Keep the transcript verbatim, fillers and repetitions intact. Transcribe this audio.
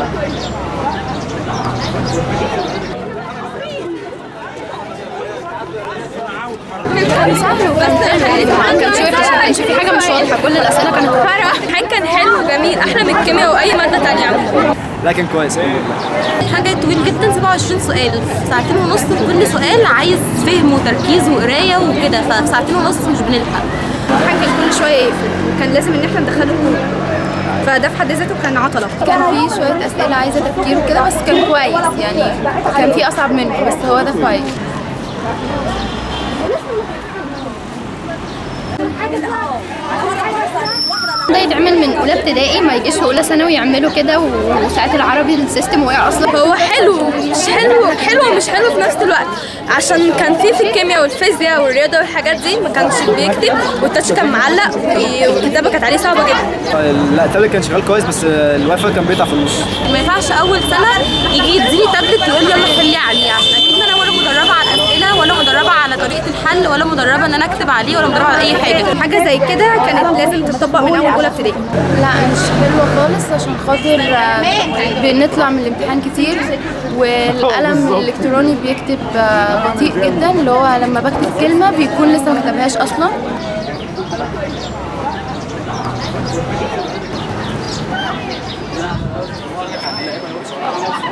كان سهل وكان كان شويه عشان كانش في حاجه مش واضحه، كل الاسئله كانت فرق. الامتحان كان حلو وجميل، احلى من الكيمياء واي ماده ثانيه. لا كان كويس الحمد لله. حاجه طويل جدا، سبعة وعشرين سؤال، ساعتين ونص في كل سؤال، عايز فهم وتركيز وقرايه وكده، ففي ساعتين ونص مش بنلحق. الامتحان كان كل شويه يقفل وكان لازم ان احنا ندخله الكود، فده في حد ذاته كان عطله. كان في شويه اسئله عايزه تفكير وكده بس كان كويس، يعني كان في اصعب منه بس هو ده كويس. ده يتعمل من اولى ابتدائي، ما يجيش في اولى ثانوي يعملوا كده، وساعات العربي السيستم وقع اصلا. هو حلو مش حلو، حلو ومش حلو في نفس الوقت، عشان كان في في الكيمياء والفيزياء والرياضه والحاجات دي ما كانش بيكتب، والتاتش كان معلق والكتابه كانت عليه صعبه جدا. لا التابلت كان شغال كويس بس الواي فاي كان بيقطع في النص. ما ينفعش اول سنه يجي يديني تابلت يقول لي يلا حلي عليه، عشان اكيد انا ولا مدربه على الاسئله ولا مدربه على طريقه الحل ولا مدربه ان انا اكتب عليه ولا مدربه على اي حاجه. حاجه زي كده كانت لازم تطبق من اول اولى ابتدائي. لا مش حلوه خالص، عشان خاطر بنطلع من الامتحان كتير، والقلم الالكتروني بيكتب بطيء جدا، اللي هو لما بكتب كلمه بيكون لسه ما كتبهاش اصلا.